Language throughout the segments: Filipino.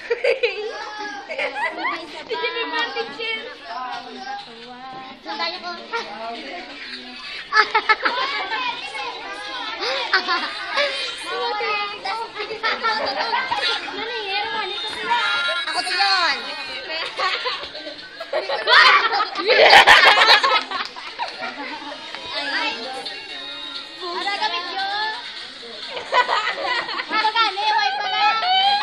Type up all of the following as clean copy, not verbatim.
Sige, Martin Chen. Sandali ko. Ako to yun. Para gamit yun. Para gani, wipe pa na.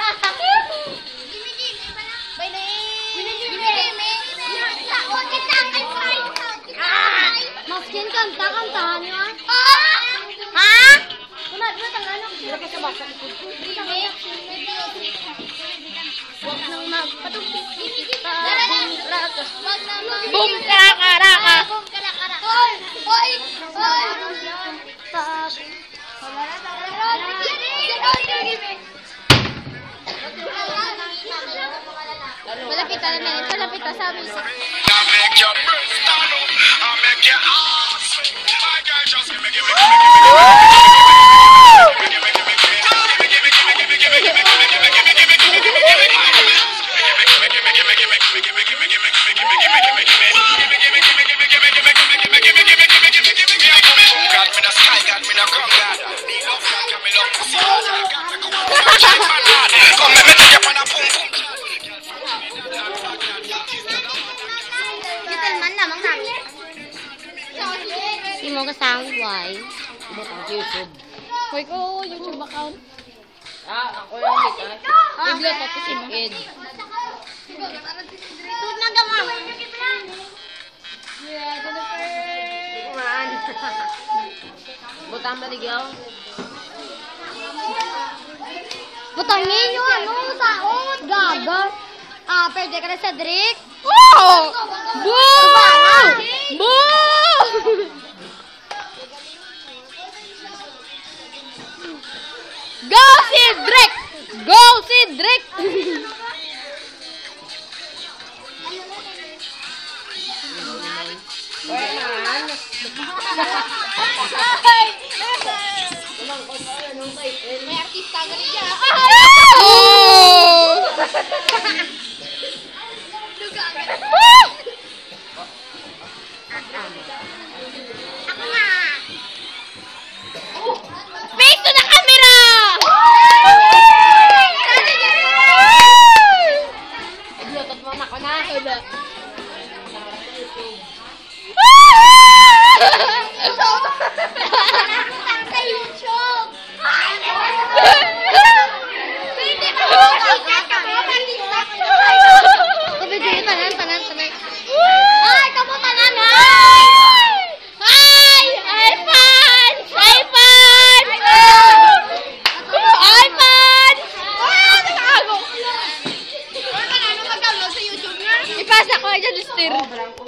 Bay na Maskin kanta-kantahan nyo ah. Ha? Kunad mo, tanganak. Sila ka sa basa. Huwag nang magpatugpit-pita. Boom karaka. Boom karaka. Hoy! Hoy! Hoy! Malapit na namin. Malapit na sa music. Hindi mo kasang why? YouTube. Hoy ko, YouTube account. Ako yung likas. Iblo ko si Ed. Tut na gamang. Kumaan. Butang baligaw. Butangin nyo ano, saot, gagal. Pwede ka na sa Drake. Oh! Boo! Boo! Go si Drake! Go si Drake! May artista ka niya. Oh! Face to the camera! Bluetooth mo ako na. Sa YouTube! Tanan. Ay, kamu tanan, ay! Ay! Ay, fans! Ay, fans! Ay, fans! Ay, nakago! Ano mag-download sa YouTube nga? Ipasa ko ay dyan, Lister.